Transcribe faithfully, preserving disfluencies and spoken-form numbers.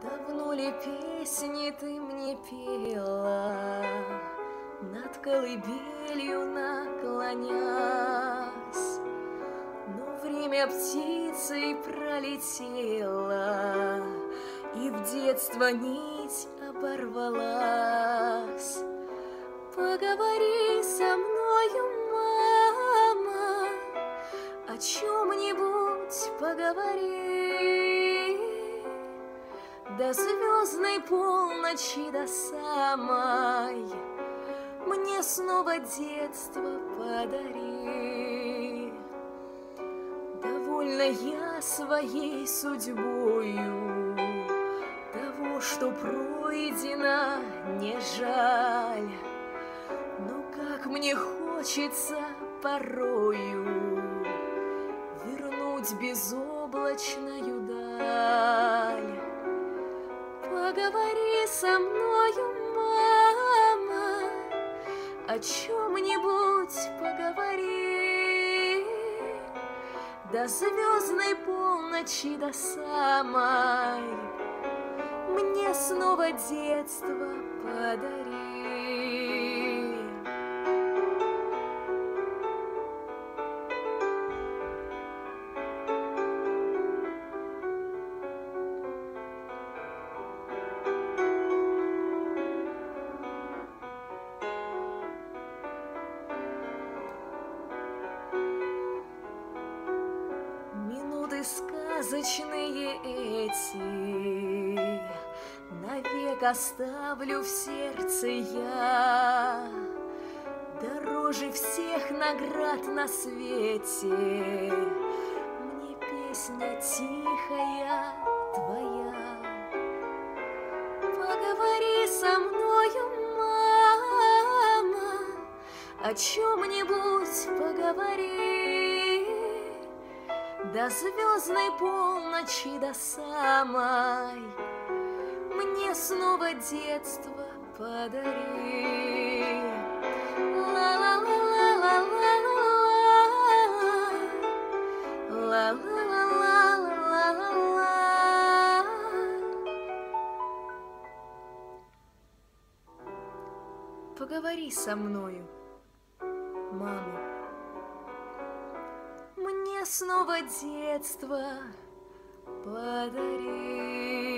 Давно ли песни ты мне пела, над колыбелью наклонясь? Но время птицей пролетело, и в детство нить оборвалась. Поговори со мною, мама, о чем-нибудь поговори. До звездной полночи, до самой, мне снова детство подари. Довольна я своей судьбою, того, что пройдено, не жаль. Но как мне хочется порою вернуть безоблачную даль. Поговори со мною, мама, о чем-нибудь поговори. До звездной полночи, до самой, мне снова детство подари. Сказочные эти навек оставлю в сердце я. Дороже всех наград на свете мне песня тихая твоя. Поговори со мною, мама, о чем-нибудь поговори. До звездной полночи, до самой, мне снова детство подари. Ла-ла-ла-ла-ла-ла-ла-ла-ла-ла. Поговори со мною, мама, мне снова детство подари.